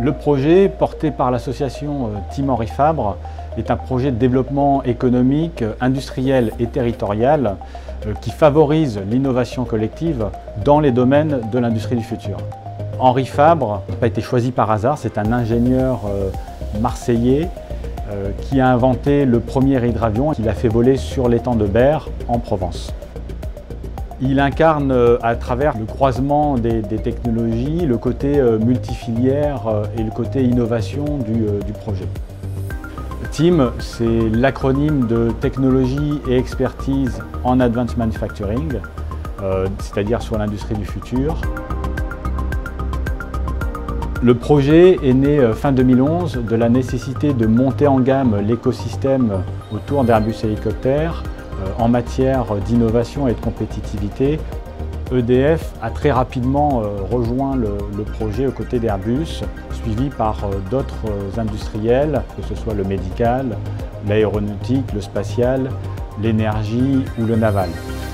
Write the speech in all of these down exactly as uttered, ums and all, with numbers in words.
Le projet, porté par l'association Team Henri Fabre, est un projet de développement économique, industriel et territorial qui favorise l'innovation collective dans les domaines de l'industrie du futur. Henri Fabre n'a pas été choisi par hasard, c'est un ingénieur marseillais qui a inventé le premier hydravion qu'il a fait voler sur l'étang de Berre en Provence. Il incarne à travers le croisement des, des technologies, le côté multifilière et le côté innovation du, du projet. Team, c'est l'acronyme de technologie et expertise en advanced manufacturing, euh, c'est-à-dire sur l'industrie du futur. Le projet est né fin deux mille onze de la nécessité de monter en gamme l'écosystème autour d'Airbus Hélicoptères en matière d'innovation et de compétitivité. E D F a très rapidement rejoint le, le projet aux côtés d'Airbus, suivi par d'autres industriels, que ce soit le médical, l'aéronautique, le spatial, l'énergie ou le naval.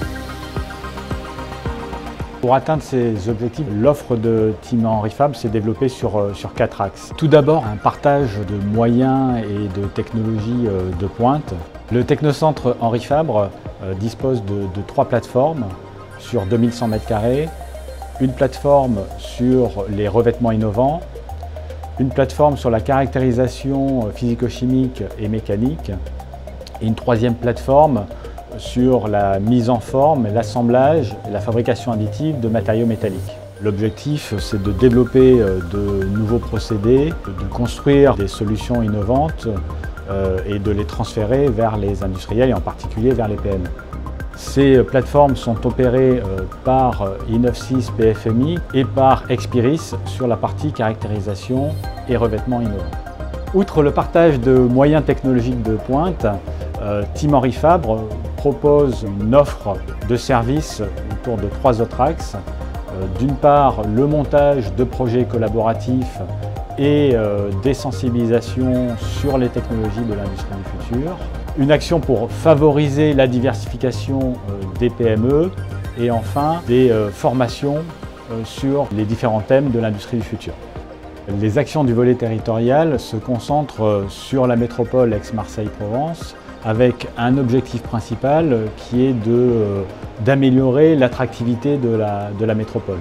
Pour atteindre ces objectifs, l'offre de Team Henri Fabre s'est développée sur, sur quatre axes. Tout d'abord, un partage de moyens et de technologies de pointe. Le technocentre Henri Fabre dispose de, de trois plateformes sur deux mille cent mètres carrés, une plateforme sur les revêtements innovants, une plateforme sur la caractérisation physico-chimique et mécanique, et une troisième plateforme sur la mise en forme, l'assemblage et la fabrication additive de matériaux métalliques. L'objectif, c'est de développer de nouveaux procédés, de construire des solutions innovantes euh, et de les transférer vers les industriels et en particulier vers les P M E. Ces plateformes sont opérées euh, par I neuf six P F M I et par Expiris sur la partie caractérisation et revêtement innovant. Outre le partage de moyens technologiques de pointe, euh, Team Henri Fabre propose une offre de services autour de trois autres axes. Euh, D'une part, le montage de projets collaboratifs et euh, des sensibilisations sur les technologies de l'industrie du futur. Une action pour favoriser la diversification euh, des P M E et enfin des euh, formations euh, sur les différents thèmes de l'industrie du futur. Les actions du volet territorial se concentrent sur la métropole Aix-Marseille-Provence avec un objectif principal qui est d'améliorer l'attractivité de la, de la métropole.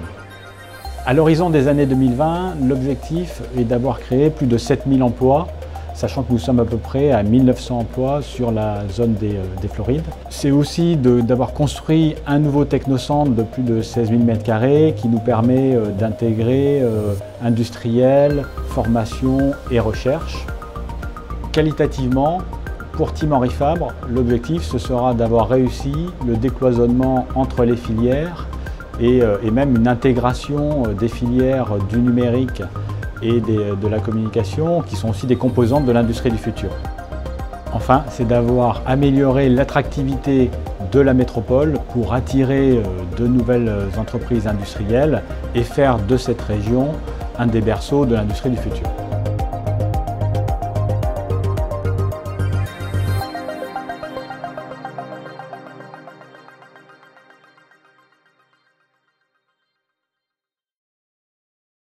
À l'horizon des années deux mille vingt, l'objectif est d'avoir créé plus de sept mille emplois, sachant que nous sommes à peu près à mille neuf cents emplois sur la zone des, des Florides. C'est aussi d'avoir construit un nouveau technocentre de plus de seize mille mètres carrés qui nous permet d'intégrer euh, industriel, formation et recherche. Qualitativement, pour Team Henri Fabre, l'objectif ce sera d'avoir réussi le décloisonnement entre les filières et, euh, et même une intégration des filières du numérique et des, de la communication qui sont aussi des composantes de l'industrie du futur. Enfin, c'est d'avoir amélioré l'attractivité de la métropole pour attirer de nouvelles entreprises industrielles et faire de cette région un des berceaux de l'industrie du futur.